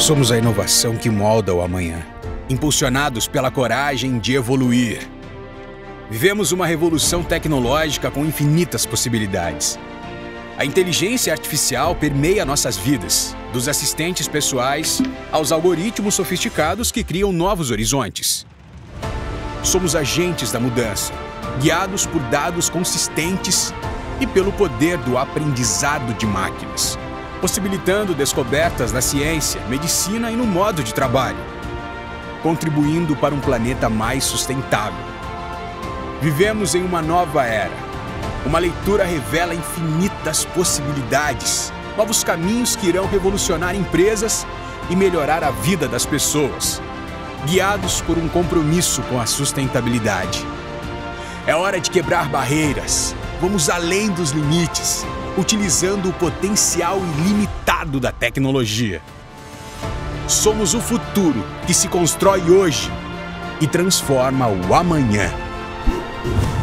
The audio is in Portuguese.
Somos a inovação que molda o amanhã, impulsionados pela coragem de evoluir. Vivemos uma revolução tecnológica com infinitas possibilidades. A inteligência artificial permeia nossas vidas, dos assistentes pessoais aos algoritmos sofisticados que criam novos horizontes. Somos agentes da mudança, guiados por dados consistentes e pelo poder do aprendizado de máquinas, possibilitando descobertas na ciência, medicina e no modo de trabalho, contribuindo para um planeta mais sustentável. Vivemos em uma nova era. Uma leitura revela infinitas possibilidades, novos caminhos que irão revolucionar empresas e melhorar a vida das pessoas, guiados por um compromisso com a sustentabilidade. É hora de quebrar barreiras. Vamos além dos limites, utilizando o potencial ilimitado da tecnologia. Somos o futuro que se constrói hoje e transforma o amanhã.